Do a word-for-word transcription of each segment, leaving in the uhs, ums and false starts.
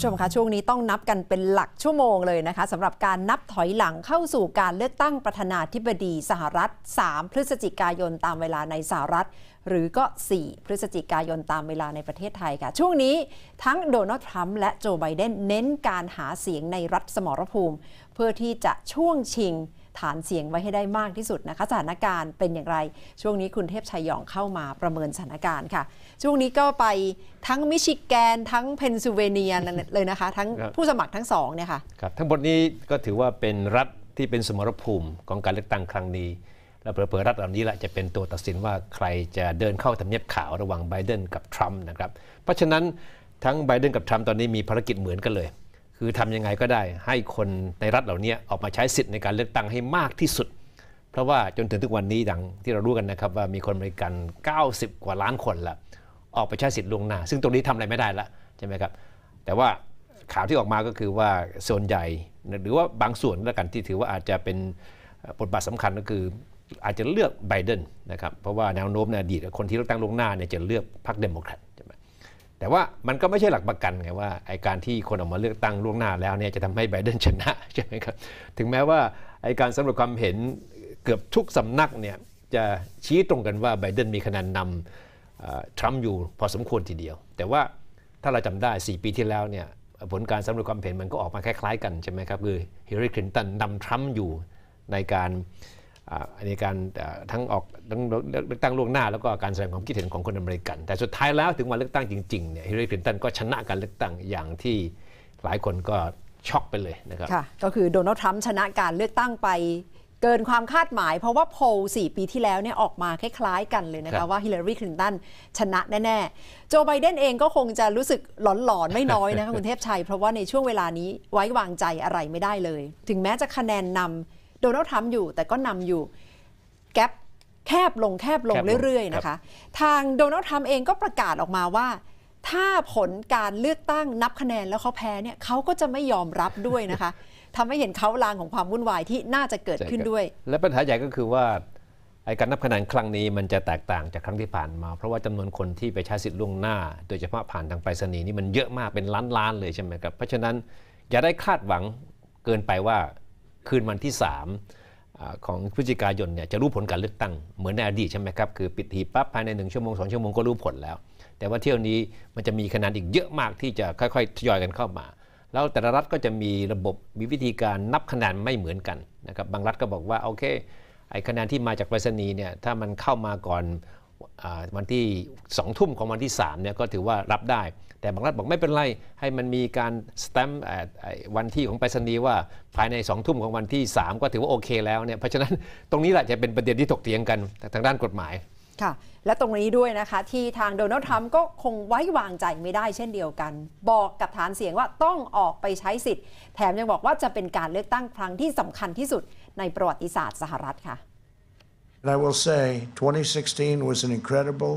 ผู้ชมคะช่วงนี้ต้องนับกันเป็นหลักชั่วโมงเลยนะคะสำหรับการนับถอยหลังเข้าสู่การเลือกตั้งประธานาธิบดีสหรัฐสามพฤศจิกายนตามเวลาในสหรัฐหรือก็สี่พฤศจิกายนตามเวลาในประเทศไทยค่ะช่วงนี้ทั้งโดนัลด์ทรัมป์และโจไบเดนเน้นการหาเสียงในรัฐสมรภูมิเพื่อที่จะช่วงชิงฐานเสียงไว้ให้ได้มากที่สุดนะคะสถานการณ์เป็นอย่างไรช่วงนี้คุณเทพชัยหยองเข้ามาประเมินสถานการณ์ค่ะช่วงนี้ก็ไปทั้งมิชิแกนทั้งเพนซิลเวเนียเลยนะคะทั้งผู้สมัครทั้งสองเนี่ยค่ะครับทั้งหมดนี้ก็ถือว่าเป็นรัฐที่เป็นสมรภูมิของการเลือกตั้งครั้งนี้และเผลอๆรัฐเหล่านี้แหละจะเป็นตัวตัดสินว่าใครจะเดินเข้าทำเนียบขาวระหว่างไบเดนกับทรัมป์นะครับเพราะฉะนั้นทั้งไบเดนกับทรัมป์ตอนนี้มีภารกิจเหมือนกันเลยคือทำยังไงก็ได้ให้คนในรัฐเหล่านี้ออกมาใช้สิทธิ์ในการเลือกตั้งให้มากที่สุดเพราะว่าจนถึงทุกวันนี้ดังที่เรารู้กันนะครับว่ามีคนอเมริกันเก้าสิบกว่าล้านคนละออกไปใช้สิทธิ์ล่วงหน้าซึ่งตรงนี้ทำอะไรไม่ได้ละใช่ไหมครับแต่ว่าข่าวที่ออกมาก็คือว่าส่วนใหญ่หรือว่าบางส่วนแล้วกันที่ถือว่าอาจจะเป็นบทบาทสำคัญก็คืออาจจะเลือกไบเดนนะครับเพราะว่าแนวโน้มในอดีตคนที่เลือกตั้งล่วงหน้าเนี่ยจะเลือกพรรคเดโมแครตใช่ไหมแต่ว่ามันก็ไม่ใช่หลักประกันไงว่าไอการที่คนออกมาเลือกตั้งล่วงหน้าแล้วเนี่ยจะทำให้ไบเดนชนะใช่ไหมครับถึงแม้ว่าไอการสำรวจความเห็นเกือบทุกสำนักเนี่ยจะชี้ตรงกันว่าไบเดนมีคะแนนนำทรัมป์อยู่พอสมควรทีเดียวแต่ว่าถ้าเราจำได้สี่ปีที่แล้วเนี่ยผลการสำรวจความเห็นมันก็ออกมาคล้ายๆกันใช่ไหมครับคือฮิลลารีคลินตันนำทรัมป์อยู่ในการในการทั้งออกทั้งเลือกตั้งล่วงหน้าแล้วก็การแสดงความคิดเห็นของคนอเมริกันแต่สุดท้ายแล้วถึงวันเลือกตั้งจริงๆเนี่ยฮิลลารีคลินตันก็ชนะการเลือกตั้งอย่างที่หลายคนก็ช็อกไปเลยนะครับค่ะก็คือโดนัลด์ทรัมป์ชนะการเลือกตั้งไปเกินความคาดหมายเพราะว่าโพลสี่ปีที่แล้วเนี่ยออกมาคล้ายๆกันเลยนะคะว่าฮิลลารีคลินตันชนะแน่ๆโจไบเดนเองก็คงจะรู้สึกหลอนๆไม่น้อยนะคะคุณเทพชัยเพราะว่าในช่วงเวลานี้ไว้วางใจอะไรไม่ได้เลยถึงแม้จะคะแนนนำโดนัลด์ทรัมป์อยู่แต่ก็นำอยู่แกปแคบลงแคบลงเรื่อยๆนะคะทางโดนัลด์ทรัมป์เองก็ประกาศออกมาว่าถ้าผลการเลือกตั้งนับคะแนนแล้วเขาแพ้เนี่ยเขาก็จะไม่ยอมรับด้วยนะคะทำให้เห็นเขาลางของความวุ่นวายที่น่าจะเกิดขึ้นด้วยและปัญหาใหญ่ก็คือว่าการนับคะแนนครั้งนี้มันจะแตกต่างจากครั้งที่ผ่านมาเพราะว่าจำนวนคนที่ไปใช้สิทธิ์ล่วงหน้าโดยเฉพาะผ่านทางไปรษณีย์นี่มันเยอะมากเป็นล้านๆเลยใช่ไหมครับเพราะฉะนั้นอย่าได้คาดหวังเกินไปว่าคืนวันที่สามของพฤศจิกายนเนี่ยจะรู้ผลการเลือกตั้งเหมือนในอดีตใช่ไหมครับคือปิดหีบปั๊บภายในหนึ่งชั่วโมงสองชั่วโมงก็รู้ผลแล้วแต่ว่าเที่ยวนี้มันจะมีคะแนนอีกเยอะมากที่จะค่อยๆทยอยกันเข้ามาแล้วแต่ละรัฐก็จะมีระบบมีวิธีการนับคะแนนไม่เหมือนกันนะครับบางรัฐก็บอกว่าโอเคไอ้คะแนนที่มาจากไปรษณีย์เนี่ยถ้ามันเข้ามาก่อนวันที่สองทุ่มของวันที่สามเนี่ยก็ถือว่ารับได้แต่บางรัฐบอกไม่เป็นไรให้มันมีการสแตมป์วันที่ของไปรษณีย์ว่าภายในสองทุ่มของวันที่สามก็ถือว่าโอเคแล้วเนี่ยเพราะฉะนั้นตรงนี้แหละจะเป็นประเด็นที่ถกเถียงกันทางด้านกฎหมายค่ะและตรงนี้ด้วยนะคะที่ทางโดนัลด์ทรัมป์ก็คงไว้วางใจไม่ได้เช่นเดียวกันบอกกับฐานเสียงว่าต้องออกไปใช้สิทธิ์แถมยังบอกว่าจะเป็นการเลือกตั้งครั้งที่สำคัญที่สุดในประวัติศาสตร์สหรัฐค่ะ And I will say twenty sixteen was an incredible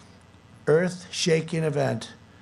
earth-shaking event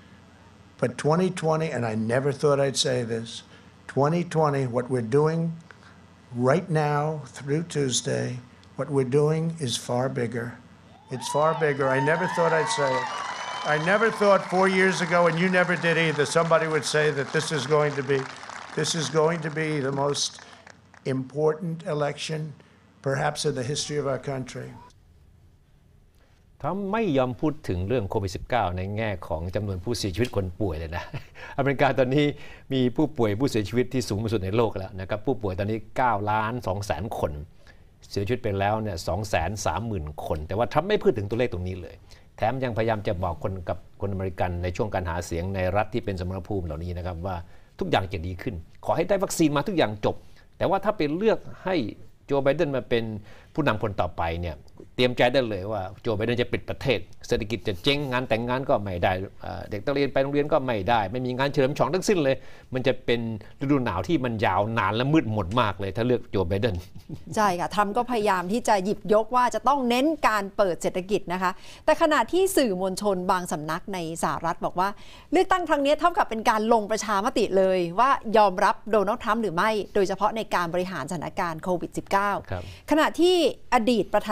but twenty twenty and I never thought I'd say this twenty twenty what we're doing right now through Tuesday what we're doing is far bigger It's far bigger. I never thought I'd say it. I never thought four years ago, and you never did either, somebody would say that this is going to be, this is going to be the most important election, perhaps in the history of our country. ทรัมป์ไม่ยอมพูดถึงเรื่องโควิด สิบเก้า ในแง่ของจำนวนผู้เสียชีวิตคนป่วยเลยนะอเมริกาตอนนี้มีผู้ป่วยผู้เสียชีวิตที่สูงที่สุดในโลกแล้วนะครับผู้ป่วยตอนนี้เก้าล้านสองแสนคนเสียชีวิตไปแล้วเนี่ยสองแสนสามหมื่นคนแต่ว่าทรัมป์ไม่พูดถึงตัวเลขตรงนี้เลยแถมยังพยายามจะบอกคนกับคนอเมริกันในช่วงการหาเสียงในรัฐที่เป็นสมรภูมิเหล่านี้นะครับว่าทุกอย่างจะดีขึ้นขอให้ได้วัคซีนมาทุกอย่างจบแต่ว่าถ้าเป็นเลือกให้โจไบเดนมาเป็นผู้นำคนต่อไปเนี่ยเตรียมใจได้เลยว่าโจไบเดนจะปิดประเทศเศรษฐกิจจะเจ๊งงานแต่งงานก็ไม่ได้เด็กนักเรียนไปโรงเรียนก็ไม่ได้ไม่มีงานเฉลิมฉลองทั้งสิ้นเลยมันจะเป็นฤดูหนาวที่มันยาวนานและมืดมนมากเลยถ้าเลือกโจไบเดนใช่ค่ะทรัมป์ก็พยายามที่จะหยิบยกว่าจะต้องเน้นการเปิดเศรษฐกิจนะคะแต่ขณะที่สื่อมวลชนบางสำนักในสหรัฐบอกว่าเลือกตั้งครั้งนี้เท่ากับเป็นการลงประชามติเลยว่ายอมรับโดนัลด์ทรัมป์หรือไม่โดยเฉพาะในการบริหารสถานการณ์โควิด สิบเก้า ขณะที่อดีตประธานาธิบดี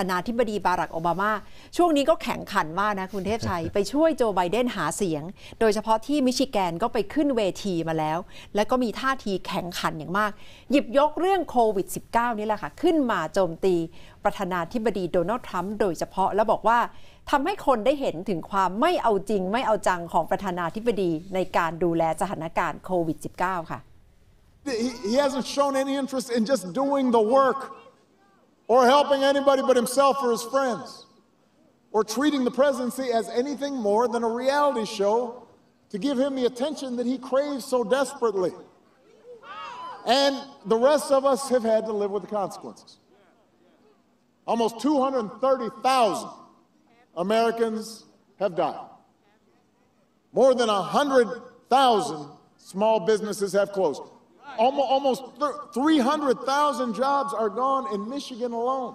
ดีบารักโอบามาช่วงนี้ก็แข่งขันมากนะคุณเทพชัย ไปช่วยโจไบเดนหาเสียงโดยเฉพาะที่มิชิแกนก็ไปขึ้นเวทีมาแล้วและก็มีท่าทีแข่งขันอย่างมากหยิบยกเรื่องโควิด สิบเก้า นี่แหละค่ะขึ้นมาโจมตีประธานาธิบดีโดนัลด์ทรัมป์โดยเฉพาะแล้วบอกว่าทำให้คนได้เห็นถึงความไม่เอาจริงไม่เอาจังของประธานาธิบดีในการดูแลสถานการณ์โควิด สิบเก้า ค่ะ He, he hasn't shown any interest in just doing the work or helping anybody but himself or his friends or treating the presidency as anything more than a reality show to give him the attention that he craves so desperately. And the rest of us have had to live with the consequences. Almost two hundred thirty thousand Americans have died. More than one hundred thousand small businesses have closed. Almost, almost three hundred thousand jobs are gone in Michigan alone.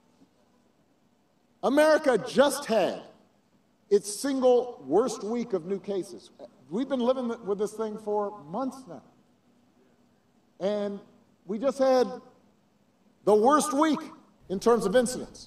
America just had its single worst week of new cases. We've been living with this thing for months now. And we just had the worst week in terms of incidents.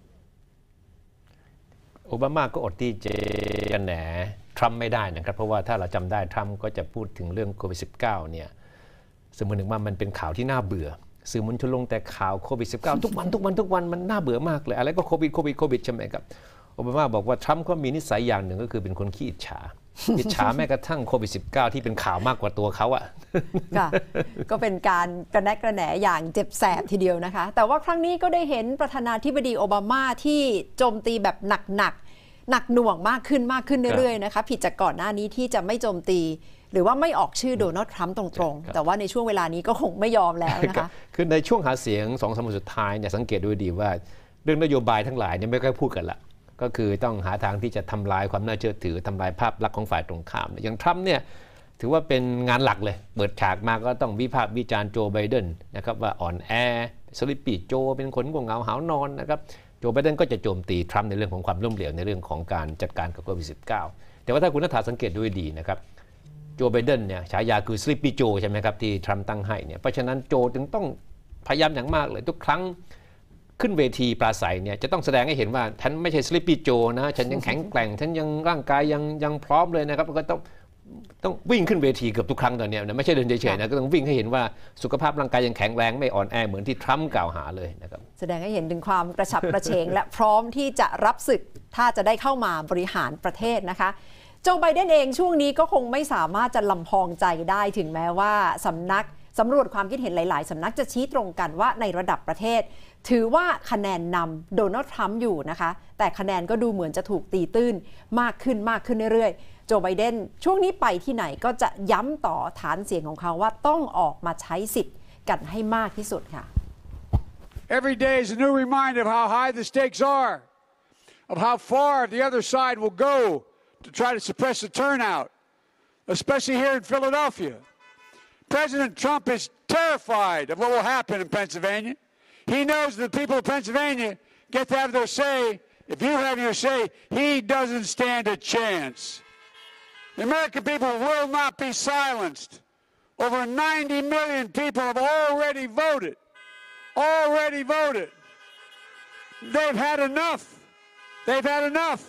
โอบามาก็อดที่จะแหนทรัมป์ไม่ได้นะครับเพราะว่าถ้าเราจำได้ทรัมป์ก็จะพูดถึงเรื่องโควิด สิบเก้า เนี่ยสมมติว่ามันเป็นข่าวที่น่าเบื่อสื่อมวลชนลงแต่ข่าวโควิด สิบเก้า ทุกวันทุกวันทุกวันมันน่าเบื่อมากเลยอะไรก็โควิดโควิดโควิดใช่ไหมครับโอบามาบอกว่าทรัมป์ก็มีนิสัยอย่างหนึ่งก็คือเป็นคนขี้อิจฉาอิจฉาแม้กระทั่งโควิด สิบเก้า ที่เป็นข่าวมากกว่าตัวเขาอะค่ะก็เป็นการกระแนกกระแหนอย่างเจ็บแสบทีเดียวนะคะแต่ว่าครั้งนี้ก็ได้เห็นประธานาธิบดีโอบามาที่โจมตีแบบหนักหนักหนักหน่วงมากขึ้นมากขึ้นเรื่อยๆนะคะผิดจากก่อนหน้านี้ที่จะไม่โจมตีหรือว่าไม่ออกชื่อโดนัลด์ทรัมป์ตรงๆแต่ว่าในช่วงเวลานี้ก็คงไม่ยอมแล้วนะคะคือในช่วงหาเสียงสองสามวันสุดท้ายเนี่ยสังเกตดูดีว่าเรื่องนโยบายทั้งหลายเนี่ยไม่ค่อยพูดกันละก็คือต้องหาทางที่จะทำลายความน่าเชื่อถือทำลายภาพลักษณ์ของฝ่ายตรงข้ามอย่างทรัมป์เนี่ยถือว่าเป็นงานหลักเลยเปิดฉากมาก็ต้องวิพากษ์วิจารณ์โจไบเดนนะครับว่าอ่อนแอสลิปปี้โจเป็นคนง่วงเหงาหาวนอนนะครับโจไบเดนก็จะโจมตีทรัมป์ในเรื่องของความล้มเหลวในเรื่องของการจัดการกับโควิด สิบเก้า แต่ว่าถ้าคุณนัทธาสังเกตดูดีนะครับโจไบเดนเนี่ยฉายาคือ Sleepy Joe ใช่ไหมครับที่ทรัมป์ตั้งให้เนี่ยเพราะฉะนั้นโจถึงต้องพยายามอย่างมากเลยทุกครั้งขึ้นเวทีปราศัยเนี่ยจะต้องแสดงให้เห็นว่าฉันไม่ใช่ Sleepy Joe นะฉันยังแข็งแกร่งฉันยังร่างกายยังยังพร้อมเลยนะครับก็ต้องต้องวิ่งขึ้นเวทีเกือบทุกครั้งตอนนี้นะไม่ใช่เดินเฉยๆนะก็ต้องวิ่งให้เห็นว่าสุขภาพร่างกายยังแข็งแรงไม่อ่อนแอเหมือนที่ทรัมป์กล่าวหาเลยนะครับแสดงให้เห็นถึงความกระฉับกระเฉง และพร้อมที่จะรับศึกถ้าจะได้เข้ามาบริหารประเทศนะคะโจไบเดนเองช่วงนี้ก็คงไม่สามารถจะลำพองใจได้ถึงแม้ว่าสำนักสำรวจความคิดเห็นหลายๆสำนักจะชี้ตรงกันว่าในระดับประเทศถือว่าคะแนนนำโดนัลด์ทรัมป์อยู่นะคะแต่คะแนนก็ดูเหมือนจะถูกตีตื้นมากขึ้นมากขึ้นเรื่อยๆโจไบเดนช่วงนี้ไปที่ไหนก็จะย้ำต่อฐานเสียงของเขาว่าต้องออกมาใช้สิทธิ์กันให้มากที่สุดค่ะ Every day is a new reminder of how high the stakes are, of how far the other side will go to try to suppress the turnout, especially here in Philadelphia. President Trump is terrified of what will happen in Pennsylvania. He knows the people of Pennsylvania get to have their say. If you have your say, he doesn't stand a chance. The American people will not be silenced. Over ninety million people have already voted. Already voted. They've had enough. They've had enough.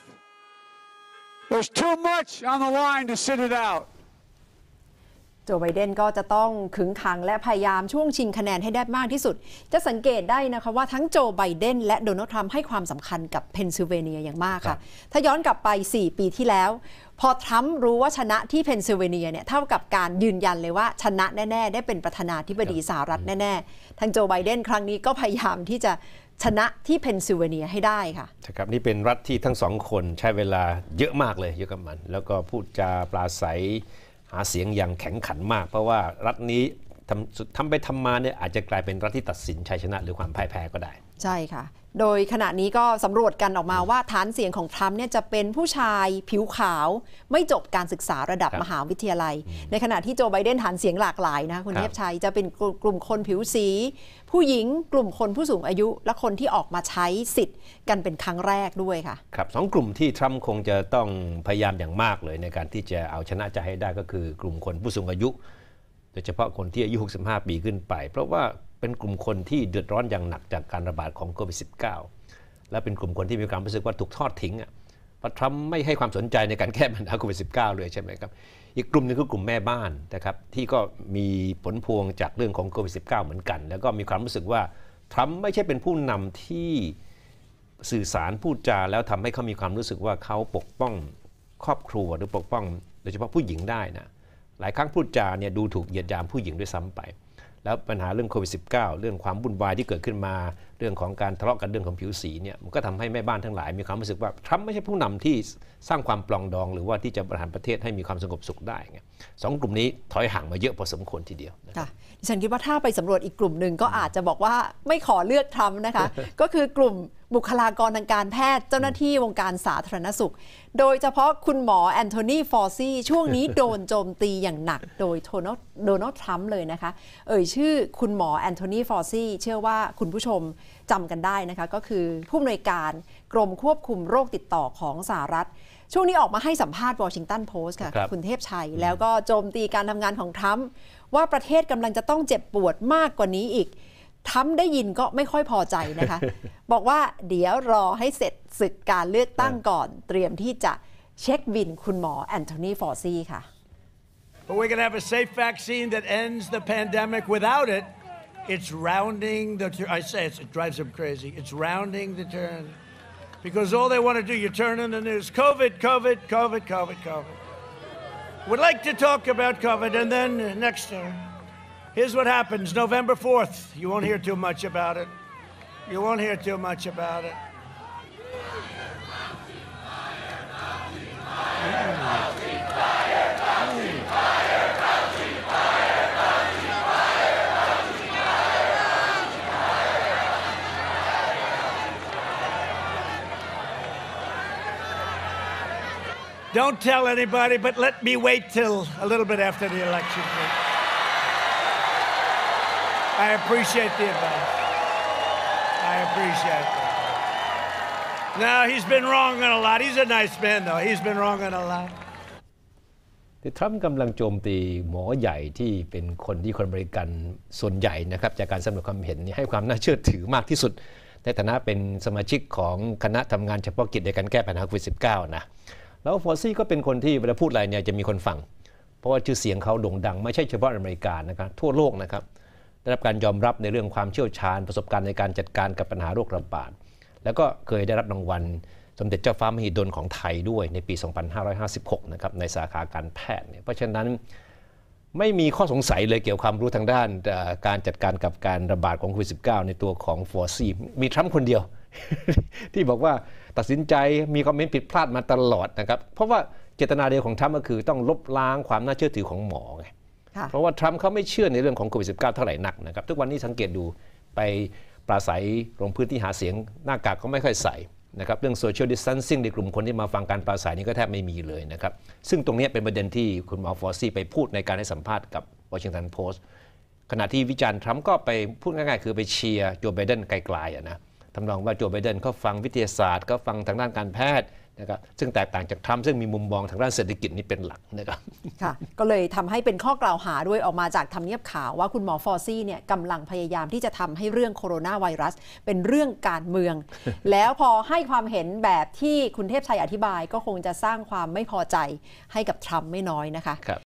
There's too much on the line to sit it out. โจไบเดนก็จะต้องขึงขังและพยายามช่วงชิงคะแนนให้ได้มากที่สุดจะสังเกตได้นะคะว่าทั้งโจไบเดนและโดนัลด์ทรัมป์ให้ความสำคัญกับเพนซิลเวเนียอย่างมากค่ะถ้าย้อนกลับไปสี่ปีที่แล้วพอทรัมป์รู้ว่าชนะที่เพนซิลเวเนียเนี่ยเท่ากับการยืนยันเลยว่าชนะแน่ๆได้เป็นประธานาธิบดีสหรัฐแน่ๆทางโจไบเดนครั้งนี้ก็พยายามที่จะชนะที่เพนซิลเวเนียให้ได้ค่ะใช่ครับนี่เป็นรัฐที่ทั้งสองคนใช้เวลาเยอะมากเลยเยอะกับมันแล้วก็พูดจาปราศัยหาเสียงอย่างแข็งขันมากเพราะว่ารัฐนี้ทำทำไปทำมาเนี่ยอาจจะกลายเป็นรัฐที่ตัดสินชัยชนะหรือความพ่ายแพ้ก็ได้ใช่ค่ะโดยขณะนี้ก็สำรวจกันออกมาว่าฐานเสียงของทรัมป์เนี่ยจะเป็นผู้ชายผิวขาวไม่จบการศึกษาระดับมหาวิทยาลัยในขณะที่โจไบเดนฐานเสียงหลากหลายนะคุณเทพชัยจะเป็นกลุ่มคนผิวสีผู้หญิงกลุ่มคนผู้สูงอายุและคนที่ออกมาใช้สิทธิ์กันเป็นครั้งแรกด้วยค่ะครับสองกลุ่มที่ทรัมป์คงจะต้องพยายามอย่างมากเลยในการที่จะเอาชนะใจให้ได้ก็คือกลุ่มคนผู้สูงอายุโดยเฉพาะคนที่อายุหกสิบห้าปีขึ้นไปเพราะว่าเป็นกลุ่มคนที่เดือดร้อนอย่างหนักจากการระบาดของโควิด สิบเก้าและเป็นกลุ่มคนที่มีความรู้สึกว่าถูกทอดทิ้งอ่ะเพราะทรัมป์ไม่ให้ความสนใจในการแก้ปัญหาโควิด สิบเก้า เลยใช่ไหมครับอีกกลุ่มหนึงคือกลุ่มแม่บ้านนะครับที่ก็มีผลพวงจากเรื่องของโควิด สิบเก้า เหมือนกันแล้วก็มีความรู้สึกว่าทรัมป์ไม่ใช่เป็นผู้นำที่สื่อสารพูดจาแล้วทำให้เขามีความรู้สึกว่าเขาปกป้องครอบครัวหรือปกป้องโดยเฉพาะผู้หญิงได้นะหลายครั้งพูดจาเนี่ยดูถูกเหยียดหยามผู้หญิงด้วยซ้ำไปแล้วปัญหาเรื่องโควิด สิบเก้า เรื่องความวุ่นวายที่เกิดขึ้นมาเรื่องของการทะเลาะกันเรื่องของผิวสีเนี่ยมันก็ทำให้แม่บ้านทั้งหลายมีความรู้สึกว่าทรัมป์ไม่ใช่ผู้นำที่สร้างความปลองดองหรือว่าที่จะบริหารประเทศให้มีความสงบสุขได้ไงสองกลุ่มนี้ถอยห่างมาเยอะพอสมควรทีเดียวค่ะดิฉันคิดว่าถ้าไปสำรวจอีกกลุ่มหนึ่งก็อาจจะบอกว่าไม่ขอเลือกทรัมป์นะคะ ก็คือกลุ่มบุคลากรทางการแพทย์เจ้าหน้าที่วงการสาธารณสุขโดยเฉพาะคุณหมอแอนโทนีฟอร์ซีช่วงนี้โดนโจมตีอย่างหนักโดยโดนัลด์ทรัมป์เลยนะคะเอ่ยชื่อคุณหมอแอนโทนีฟอร์ซีเชื่อว่าคุณผู้ชมจำกันได้นะคะก็คือผู้อำนวยการกรมควบคุมโรคติดต่อของสหรัฐช่วงนี้ออกมาให้สัมภาษณ์วอชิงตันโพสต์ค่ะคุณเทพชัยแล้วก็โจมตีการทำงานของทรัมป์ว่าประเทศกำลังจะต้องเจ็บปวดมากกว่านี้อีกทรัมป์ได้ยินก็ไม่ค่อยพอใจนะคะ บอกว่าเดี๋ยวรอให้เสร็จศึกการเลือกตั้งก่อนเตรียมที่จะเช็คบินคุณหมอแอนโทนีฟอร์ซีค่ะ But we're going to have a safe vaccine that ends the pandemic. Without it, it's rounding the turn. I say it's, it drives them crazy. It's rounding the turn. Because all they want to do, you turn on the news, COVID, COVID, COVID, COVID, COVID. Would like to talk about COVID, and then next turn. Here's what happens, November fourth. You won't hear too much about it. You won't hear too much about it. Don't tell anybody, but let me wait till a little bit after the election. I appreciate the advice. I appreciate that. No, he's been wrong on a lot. He's a nice man, though. He's been wrong on a lot. ที่ทรัมป์กำลังโจมตีหมอใหญ่ที่เป็นคนที่คนอเมริกันส่วนใหญ่นะครับจากการสำรวจความเห็นให้ความน่าเชื่อถือมากที่สุดในฐานะเป็นสมาชิกของคณะทำงานเฉพาะกิจในการแก้ปัญหาโควิด สิบเก้า นะแล้วฟอร์ซี่ก็เป็นคนที่เวลาพูดอะไรเนี่ยจะมีคนฟังเพราะว่าชื่อเสียงเขาโด่งดังไม่ใช่เฉพาะอเมริกานะครับทั่วโลกนะครับได้รับการยอมรับในเรื่องความเชี่ยวชาญประสบการณ์ในการจัดการกับปัญหาโรคระบาดแล้วก็เคยได้รับรางวัลสมเด็จเจ้าฟ้ามหิดลของไทยด้วยในปี สองพันห้าร้อยห้าสิบหก นะครับในสาขาการแพทย์เนี่ยเพราะฉะนั้นไม่มีข้อสงสัยเลยเกี่ยวกับความรู้ทางด้านการจัดการกับการระบาดของโควิด สิบเก้า ในตัวของฟอร์ซี่มีทรัมป์คนเดียว ที่บอกว่าตัดสินใจมีคอมเมนต์ผิดพลาดมาตลอดนะครับเพราะว่าเจตนาเดียวของทรัมป์ก็คือต้องลบล้างความน่าเชื่อถือของหมอไงเพราะว่าทรัมป์เขาไม่เชื่อในเรื่องของโควิด สิบเก้า เท่าไหร่นักนะครับทุกวันนี้สังเกตดูไปปราศัยลงพื้นที่หาเสียงหน้ากากก็ไม่ค่อยใส่นะครับเรื่อง social distancing ในกลุ่มคนที่มาฟังการปราศัยนี้ก็แทบไม่มีเลยนะครับซึ่งตรงนี้เป็นประเด็นที่คุณหมอฟอร์ซี่ไปพูดในการให้สัมภาษณ์กับ Washington Post ขณะที่วิจารณ์ทรัมป์ก็ไปพูดง่ายๆคือไปเชียร์โจไบเดนไกลๆอ่ะนะทำนองว่าโจไบเดนเขาฟังวิทยาศาสตร์ก็ฟังทางด้านการแพทย์นะครับซึ่งแตกต่างจากทรัมป์ซึ่งมีมุมมองทางด้านเศรษฐกิจนี่เป็นหลักนะครับค่ะก็เลยทำให้เป็นข้อกล่าวหาด้วยออกมาจากทำเนียบขาวว่าคุณหมอฟอร์ซี่เนี่ยกำลังพยายามที่จะทำให้เรื่องโคโรนาไวรัสเป็นเรื่องการเมือง แล้วพอให้ความเห็นแบบที่คุณเทพชัยอธิบายก็คงจะสร้างความไม่พอใจให้กับทรัมป์ไม่น้อยนะคะ